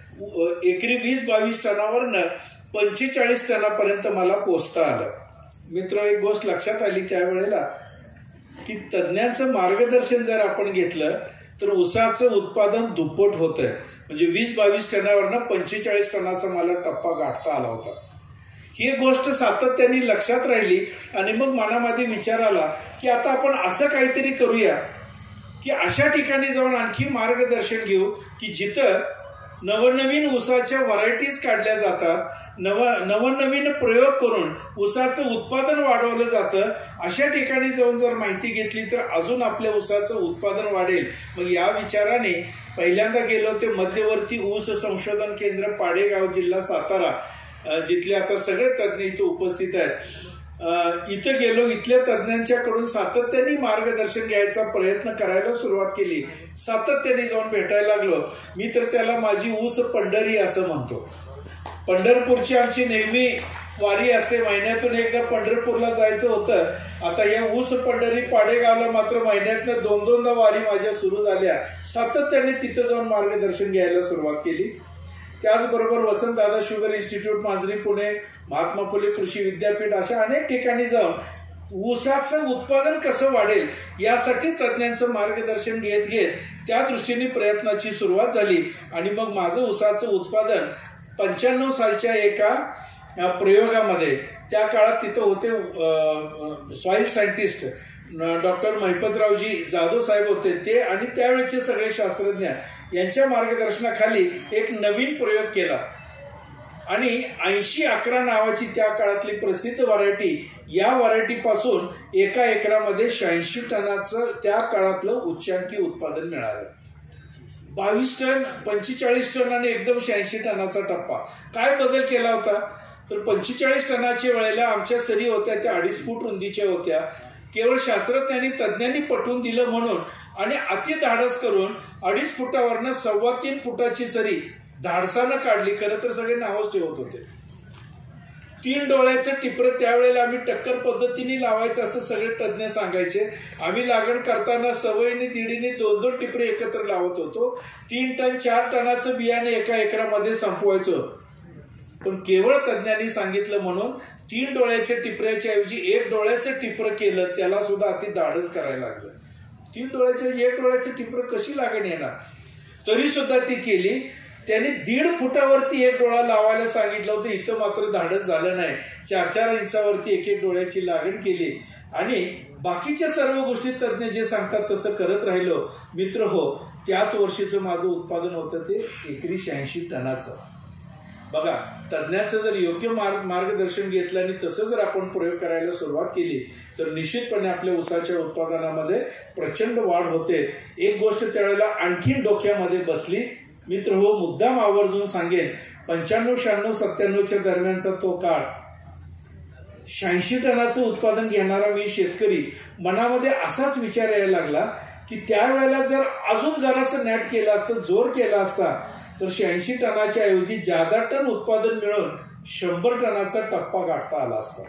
S8: एकरी 20-22 टनावरनं 45 टनापर्यंत मला पोचता आलं. मित्र, एक गोष्ट लक्षात आली त्यावेळेला की तज्ज्ञांचं मार्गदर्शन जर आपण घेतलं तर ऊसाचं उत्पादन दुप्पट होतंय. म्हणजे 20-22 टनावरनं 45 टनाचा मला टप्पा गाठता आला होता. ही एक गोष्ट सातत्याने लक्षात राहिली आणि मग मनामध्ये विचार आला की आता आपण असं काहीतरी करूया की अशा ठिकाणी जाऊन आणखी मार्गदर्शन घेऊ की जिथं नवनवीन ऊसाच्या व्हरायटीज काढल्या जातात, नवनवीन प्रयोग करून ऊसाचं उत्पादन वाढवलं जातं. अशा ठिकाणी जाऊन जर माहिती घेतली तर अजून आपल्या ऊसाचं उत्पादन वाढेल. मग या विचाराने पहिल्यांदा गेलो ते मध्यवर्ती ऊस संशोधन केंद्र पाडेगाव, जिल्हा सातारा, जिथले आता सगळे तज्ज्ञ इथे उपस्थित आहेत. इथं गेलो, इथल्या तज्ज्ञांच्याकडून सातत्याने मार्गदर्शन घ्यायचा प्रयत्न करायला सुरुवात केली. सातत्याने जाऊन भेटायला लागलो. मी तर त्याला माझी ऊस पंढरी असं म्हणतो. पंढरपूरची आमची नेहमी वारी असते, महिन्यातून एकदा पंढरपूरला जायचं होतं. आता या ऊस पंढरी पाडेगावला मात्र महिन्यातनं 2-2दा वारी माझ्या सुरू झाल्या. सातत्याने तिथं जाऊन मार्गदर्शन घ्यायला सुरुवात केली. त्याचबरोबर वसंतदादा शुगर इन्स्टिट्यूट, मांजरी, पुणे, महात्मा फुले कृषी विद्यापीठ, अशा अनेक ठिकाणी जाऊन ऊसाचं उत्पादन कसं वाढेल यासाठी तज्ज्ञांचं मार्गदर्शन घेत त्या दृष्टीने प्रयत्नाची सुरुवात झाली. आणि मग माझं ऊसाचं उत्पादन 95 सालच्या एका प्रयोगामध्ये, त्या काळात तिथं होते सॉईल सायंटिस्ट डॉक्टर महिपतरावजी जाधव साहेब होते ते, आणि त्यावेळेचे सगळे शास्त्रज्ञ यांच्या मार्गदर्शनाखाली एक नवीन प्रयोग केला आणि 80-11 नावाची त्या काळातली प्रसिद्ध व्हरायटी, या व्हरायटीपासून एका एकरामध्ये 86 टनाचं त्या काळातलं उच्चांकी उत्पादन मिळालं. 22 टन, 45 टन आणि एकदम 86 टनाचा टप्पा. काय बदल केला होता तर 45 टनाच्या वेळेला आमच्या सरी होत्या त्या 2.5 फूट रुंदीच्या होत्या. केवळ शास्त्रज्ञांनी तज्ज्ञांनी पटवून दिलं म्हणून आणि अति धाडस करून 2.5 फुटावरनं 3.25 फुटाची सरी धाडसानं काढली. खरं तर सगळे नावच ठेवत होते. 3 डोळ्याचं टिपरं त्यावेळेला आम्ही टक्कर पद्धतीने लावायचं असं सगळे तज्ज्ञ सांगायचे. आम्ही लागण करताना सवयीने दीडीने 2-2 टिपरे एकत्र लावत होतो. 3 टन 4 टनाचं बियाणे एका एकरामध्ये संपवायचं. पण केवळ तज्ज्ञांनी सांगितलं म्हणून 3 डोळ्याच्या टिपऱ्याच्या ऐवजी 1 डोळ्याचं टिपरं केलं. त्याला सुद्धा अति धाडस करायला लागलं. 3 डोळ्याच्या ऐवजी 1 डोळ्याचं टिपरं कशी लागण येणार, तरी सुद्धा ती केली. त्यांनी 1.5 फुटावरती 1 डोळा लावायला सांगितलं होतं. इथं मात्र धाडस झालं नाही. 4-4 इंचावरती 1-1 डोळ्याची लागण केली आणि बाकीच्या सर्व गोष्टी तज्ज्ञ जे सांगतात तसं करत राहिलो. मित्र हो, त्याच वर्षीचं माझं उत्पादन होतं ते एकरी 86 टनाचं. बघा, तज्ज्ञाचं जर योग्य मार्गदर्शन घेतलं आणि तसं जर आपण प्रयोग करायला सुरुवात केली तर निश्चितपणे आपल्या ऊसाच्या उत्पादनामध्ये प्रचंड वाढ होते. एक गोष्ट त्यावेळेला आणखीन डोक्यामध्ये बसली. मित्र हो, मुद्दाम आवर्जून सांगेन, 95, 96, 97च्या दरम्यानचा तो काळ, 86 टनाचं उत्पादन घेणारा मी शेतकरी, मनामध्ये असाच विचार यायला लागला की त्यावेळेला जर अजून जरासं नॅट केलं असतं, जोर केला असता तर 86 टनाच्या ऐवजी जादा टन उत्पादन मिळून 100 टनाचा टप्पा गाठता आला असता.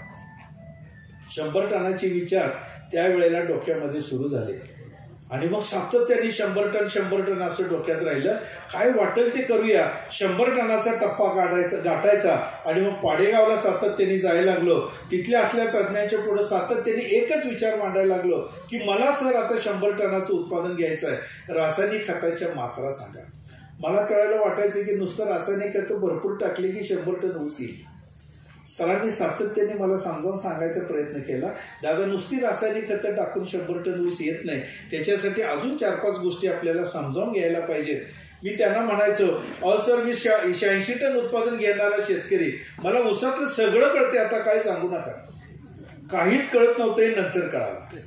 S8: 100 टनाचे विचार त्यावेळेला डोक्यामध्ये सुरू झाले आणि मग सातत्याने 100 टन असं डोक्यात राहिलं. काय वाटेल ते करूया, 100 टनाचा टप्पा गाठायचा. आणि मग पाडेगावला सातत्याने जायला लागलो. तिथल्या असल्या तज्ज्ञांच्या पुढे सातत्याने एकच विचार मांडायला लागलो की मला सर आता 100 टनाचं उत्पादन घ्यायचं आहे, रासायनिक खताच्या मात्रा सांगा. मला त्यावेळेला वाटायचं की नुसतं रासायनिक खतं भरपूर टाकले की 100 टन ऊस येईल. सरांनी सातत्याने मला समजावून सांगायचा प्रयत्न केला, दादा नुसती रासायनिक खतं टाकून 100 टन ऊस येत नाही, त्याच्यासाठी अजून 4-5 गोष्टी आपल्याला समजावून घ्यायला पाहिजेत. मी त्यांना म्हणायचो, अहो सर, मी 86 टन उत्पादन घेणारा शेतकरी, मला ऊसातलं सगळं कळते, आता काय सांगू नका. काहीच कळत नव्हतं, हे नंतर कळालं.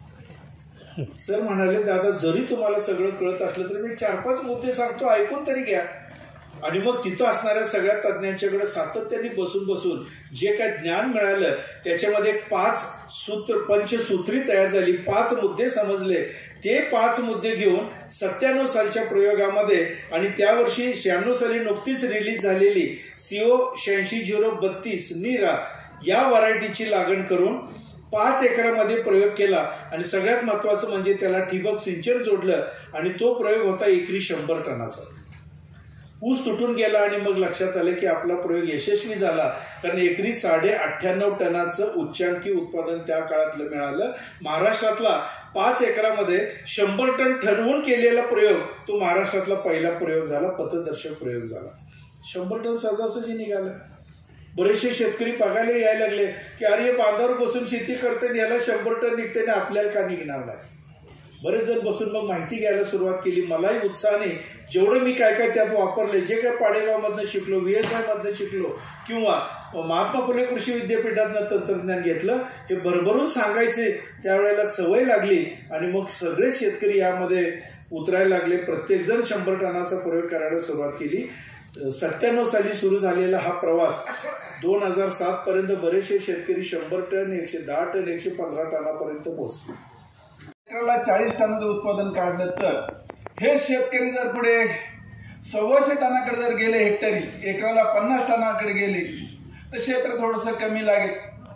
S8: सर म्हणाले, दादा जरी तुम्हाला सगळं कळत असलं तरी मी 4-5 मुद्दे सांगतो, ऐकून तरी घ्या. आणि मग तिथं असणाऱ्या सगळ्या तज्ज्ञांच्याकडे सातत्याने बसून जे काय ज्ञान मिळालं त्याच्यामध्ये 5 पंचसूत्री तयार झाली. 5 मुद्दे समजले. ते 5 मुद्दे घेऊन 97 सालच्या प्रयोगामध्ये आणि त्या वर्षी 96 साली नुकतीच रिलीज झालेली CO 86-032 नीरा या व्हरायटीची लागण करून 5 एकरामध्ये प्रयोग केला. आणि सगळ्यात महत्वाचं म्हणजे त्याला ठिबक सिंचन जोडलं आणि तो प्रयोग होता एकरी 100 टनाचा. ऊस तुटून गेला आणि मग लक्षात आलं की आपला प्रयोग यशस्वी झाला, कारण एकरी 98.5 टनाचं उच्चांकी उत्पादन त्या काळातलं मिळालं. महाराष्ट्रातला 5 एकरामध्ये 100 टन ठरवून केलेला प्रयोग तो महाराष्ट्रातला पहिला प्रयोग झाला, पथदर्शक प्रयोग झाला. 100 टन सहजासहजी निघालं. बरेचसे शेतकरी बघायला यायला लागले की अरे, बांधावर बसून शेती करते याला 100 टन निघते ना, आपल्याला का निघणार नाही. बरेच जण बसून मग माहिती घ्यायला सुरुवात केली. मलाही उत्साहाने जेवढं मी काय काय त्यात वापरले, जे काय पाडेगावमधनं शिकलो, VSI मधनं शिकलो किंवा महात्मा फुले कृषी विद्यापीठातनं तंत्रज्ञान घेतलं, हे भरभरून सांगायचे त्यावेळेला सवय लागली. आणि मग सगळे शेतकरी यामध्ये उतरायला लागले. प्रत्येक जण 100 टनाचा प्रयोग करायला सुरुवात केली. 97 साली सुरू झालेला हा प्रवास 2007 पर्यंत बरेचसे शेतकरी 100 टन, 110 टन, 115 टनापर्यंत पोहोचले.
S9: एकराला 40 टनाचं उत्पादन काढलं तर हे शेतकरी जर पुढे 125 टनाकडे जर गेले, हेक्टरी एकराला 50 टनाकडे गेले तर क्षेत्र थोडंसं कमी लागेल.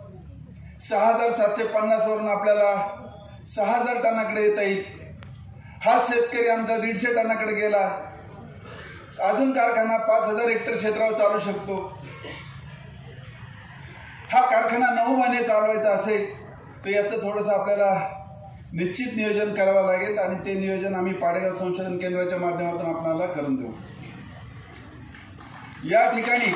S9: 6750 वरून आपल्याला 6000 टनाकडे येता येईल. हा शेतकरी आमचा 150 टनाकडे गेला, अजून कारखाना 5000 हेक्टर क्षेत्रावर चालू शकतो. हा कारखाना 9 महिने चालवायचा असेल तर याचं थोडंसं आपल्याला निश्चित नियोजन करावं लागेल आणि ते नियोजन आम्ही पाडेगाव संशोधन केंद्राच्या माध्यमातून आपल्याला करून देऊ. या ठिकाणी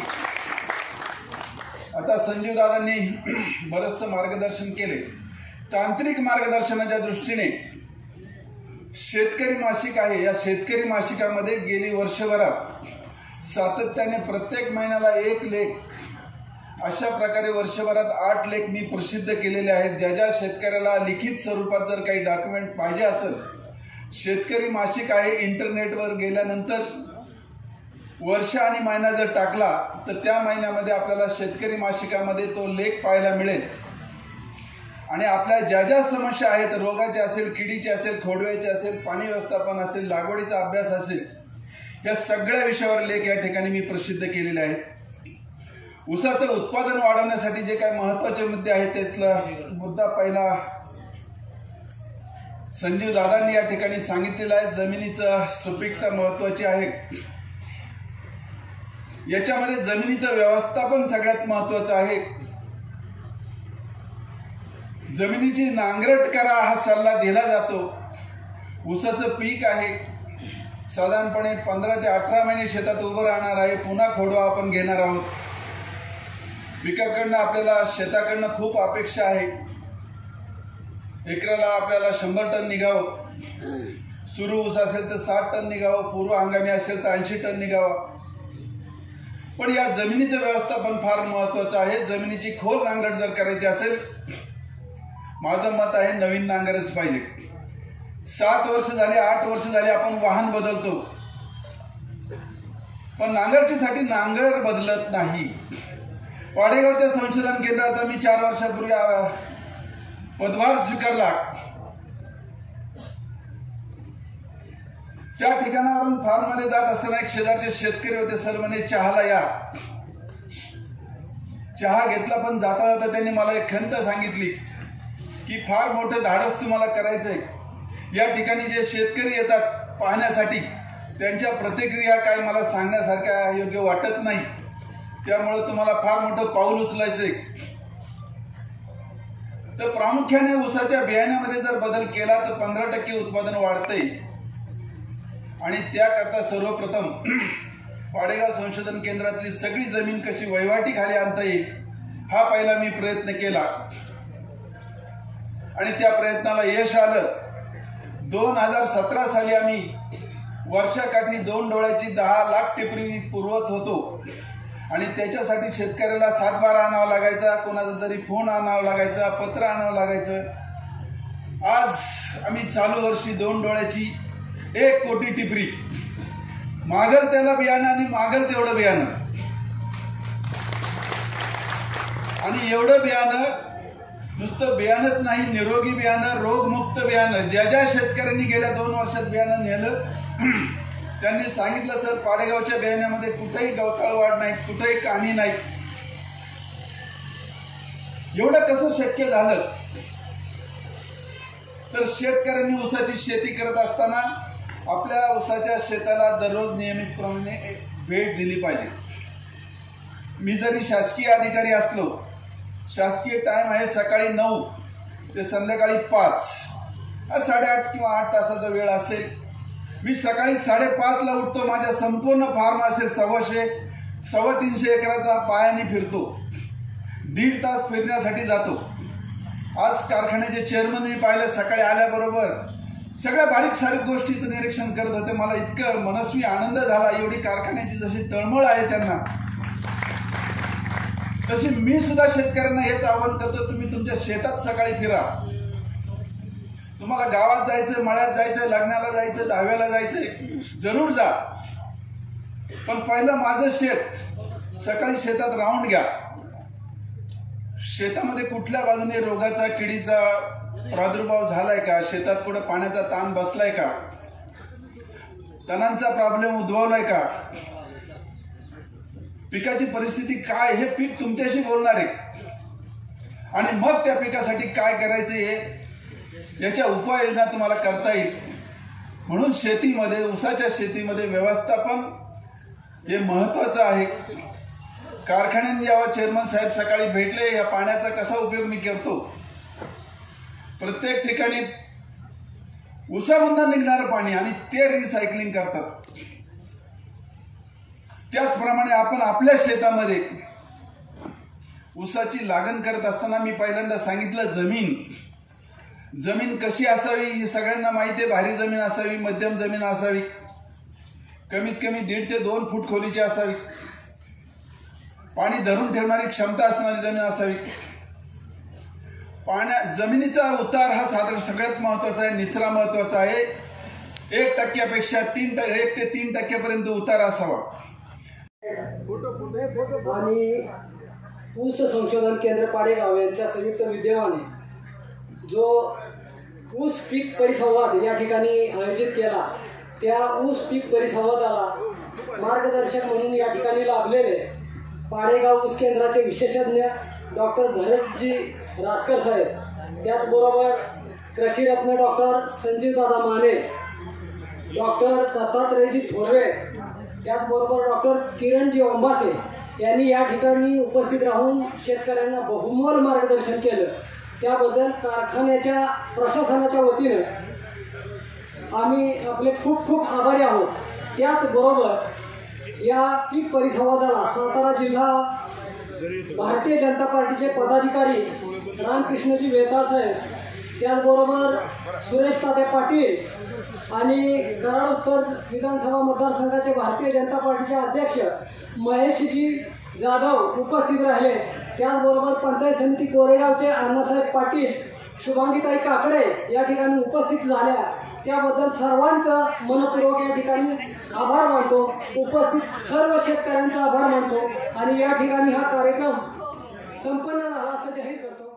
S9: आता संजीव दादांनी बरंचसं मार्गदर्शन केले. तांत्रिक मार्गदर्शनाच्या दृष्टीने शेतकरी मासिक आहे, या शेतकरी मासिकामध्ये गेली वर्षभरात सातत्याने प्रत्येक महिन्याला 1 लेख, अशा प्रकारे वर्षभरात 8 लेख मी प्रसिद्ध केलेले आहेत. ज्या ज्या शेतकऱ्याला लिखित स्वरूपात जर काही डॉक्युमेंट पाहिजे असेल, शेतकरी मासिक आहे, इंटरनेटवर गेल्यानंतर वर्ष आणि महिना जर टाकला तर त्या महिन्यामध्ये आपल्याला शेतकरी मासिकामध्ये तो लेख पाहायला मिळेल आणि आपल्या ज्या ज्या समस्या आहेत, रोगाचे असेल, किडीचे असेल, खोडव्याचे असेल, पाणी व्यवस्थापन असेल, लागवडीचा अभ्यास असेल, या सगळ्या विषयावर लेख या ठिकाणी मी प्रसिद्ध केलेले आहेत. ऊसाचं उत्पादन वाढवण्यासाठी जे काही महत्वाचे मुद्दे आहेत त्यातला मुद्दा पहिला संजीव दादांनी या ठिकाणी सांगितलेलं आहे. जमिनीचं सुपीकता महत्वाची आहे. याच्यामध्ये जमिनीचं व्यवस्थापन सगळ्यात महत्वाचं आहे. जमिनीची नांगरट करा हा सल्ला दिला जातो. ऊसाचं पीक आहे, साधारणपणे 15 ते 18 महिने शेतात उभं राहणार आहे. पुन्हा खोडवा आपण घेणार आहोत. पिकाकडनं आपल्याला शेताकडनं खूप अपेक्षा आहे. एकराला आपल्याला 100 टन निघावं. सुरू ऊस असेल तर 60 टन निघावं. पूर्व हंगामी असेल तर 80 टन निघावं. पण या जमिनीचं व्यवस्थापन फार महत्वाचं आहे. जमिनीची खोल नांगरट जर करायची असेल, माझं मत आहे नवीन नांगरच पाहिजे. 7 वर्ष झाले, 8 वर्ष झाले आपण वाहन बदलतो, पण नांगरटीसाठी नांगर बदलत नाही. पाडेगावच्या संशोधन केंद्राचा मी 4 वर्षापूर्वी पदभार स्वीकारला. त्या ठिकाणावरून फार्ममध्ये जात असताना एक शेजारचे शेतकरी होते. सर म्हणे चहाला या. चहा घेतला, पण जाता जाता त्यांनी मला एक खंत सांगितली की फार मोठं धाडस तुम्हाला करायचंय. या ठिकाणी जे शेतकरी येतात पाहण्यासाठी त्यांच्या प्रतिक्रिया काय मला सांगण्यासारख्या योग्य वाटत नाही. त्यामुळे तुम्हाला फार मोठं पाऊल उचलायचंय. तर प्रामुख्याने ऊसाच्या बियाण्यामध्ये जर बदल केला तर 15% उत्पादन वाढतंय. आणि त्याकरता सर्वप्रथम पाडेगाव संशोधन केंद्रातली सगळी जमीन कशी वहिवाटी खाली आणता येईल हा पहिला मी प्रयत्न केला आणि त्या प्रयत्नाला यश आलं. 2017 साली आम्ही वर्षाकाठी 2 डोळ्याची 10 लाख टिपरी पुरवत होतो आणि त्याच्यासाठी शेतकऱ्याला 7-12 आणावा लागायचा, कोणाचा तरी फोन आणावा लागायचा, पत्र आणावं लागायचं. आज आम्ही चालू वर्षी 2 डोळ्याची 1 कोटी टिपरी, मागल त्याला बियाणं आणि मागल तेवढं बियाणं, आणि एवढं बियाणं नुसतं बियाणंच नाही, निरोगी बियाणं, रोगमुक्त बियाणं. ज्या ज्या शेतकऱ्यांनी गेल्या 2 वर्षात बियाणं नेलं त्यांनी सांगितलं, सर पाडेगावच्या बियाण्यामध्ये कुठेही गवताळ वाढ नाही, कुठेही काणी नाही. एवढं कसं शक्य झालं? तर शेतकऱ्यांनी ऊसाची शेती करत असताना आपल्या ऊसाच्या शेताला दररोज नियमितप्रमाणे भेट दिली पाहिजे. मी जरी शासकीय अधिकारी असलो, शासकीय टाइम आहे सकाळी 9 ते संध्याकाळी 5, 8.5 किंवा 8 तासाचा वेळ असेल. मी सकाळी 5:30 ला उठतो. माझ्या संपूर्ण फार्म असेल 250-300 एकराचा पायाने फिरतो. 1.5 तास फिरण्यासाठी जातो. आज कारखान्याचे चेअरमन मी पाहिलं, सकाळी आल्याबरोबर सगळ्या बारीक सारीक गोष्टीचं निरीक्षण करत होते. मला इतकं मनस्वी आनंद झाला. एवढी कारखान्याची जशी तळमळ आहे त्यांना, तशी मी सुद्धा शेतकऱ्यांना हेच आवाहन करतो, तुम्ही तुमच्या शेतात सकाळी फिरा. तुम्हाला गावात जायचं, मळ्यात जायचं, लग्नाला जायचं, दहाव्याला जायचं, जरूर जा. पण पहिलं माझं शेत, सकाळी शेतात राऊंड घ्या. शेतामध्ये कुठल्या बाजूने रोगाचा, किडीचा प्रादुर्भाव झालाय का? शेतात कुठे पाण्याचा ताण बसलाय का? तणांचा प्रॉब्लेम उद्भवलाय का? पिकाची परिस्थिती काय, हे पीक तुमच्याशी बोलणार आहे. आणि मग त्या पिकासाठी काय करायचं हे याच्या उपाययोजना तुम्हाला करता येईल. म्हणून शेतीमध्ये, ऊसाच्या शेतीमध्ये व्यवस्थापन हे महत्वाचं आहे. कारखान्याने जेव्हा चेअरमन साहेब सकाळी भेटले, या पाण्याचा कसा उपयोग मी करतो, प्रत्येक ठिकाणी ऊसामधून निघणारं पाणी आणि ते रिसायकलिंग करतात. त्याचप्रमाणे आपण आपल्या शेतामध्ये ऊसाची लागण करत असताना मी पहिल्यांदा सांगितलं, जमीन कशी असावी ही सगळ्यांना माहिती आहे. भारी जमीन असावी, मध्यम जमीन असावी, कमीत कमी 1.5 ते 2 फूट खोलीची असावी, पाणी धरून ठेवणारी क्षमता असणारी जमीन असावी. जमिनीचा उतार हा साधारण सगळ्यात महत्वाचा आहे, निचरा महत्वाचा आहे. 1% 1 ते 3% उतार असावा.
S10: आणि ऊस संशोधन केंद्र पाडेगाव यांच्या संयुक्त विद्यमाने जो ऊस पीक परिसंवाद या ठिकाणी आयोजित केला, त्या ऊस पीक परिसंवादाला मार्गदर्शक म्हणून या ठिकाणी लाभलेले पाडेगाव ऊस केंद्राचे विशेषज्ञ डॉक्टर भरतजी रासकर साहेब, त्याचबरोबर कृषीरत्न डॉक्टर संजीवदादा माने, डॉक्टर दत्तात्रयजी थोरवे, त्याचबरोबर डॉक्टर किरणजी ओंबासे यांनी या ठिकाणी उपस्थित राहून शेतकऱ्यांना बहुमोल मार्गदर्शन केलं. त्याबद्दल कारखान्याच्या प्रशासनाच्या वतीनं आम्ही आपले खूप खूप आभारी आहोत. त्याचबरोबर या पीक परिसंवादाला सातारा जिल्हा भारतीय जनता पार्टीचे पदाधिकारी रामकृष्णजी वेताळ साहेब, त्याचबरोबर सुरेश ताते पाटील आणि कराड उत्तर विधानसभा मतदारसंघाचे भारतीय जनता पार्टीचे अध्यक्ष महेशजी जाधव उपस्थित राहिले. त्याचबरोबर पंचायत समिती कोरेगावचे अण्णासाहेब पाटील, शुभांगीताई काकडे या ठिकाणी उपस्थित झाल्या. त्याबद्दल सर्वांचं मनपूर्वक या ठिकाणी आभार मानतो. उपस्थित सर्व शेतकऱ्यांचा आभार मानतो आणि या ठिकाणी हा कार्यक्रम संपन्न झाला असं जाहीर करतो.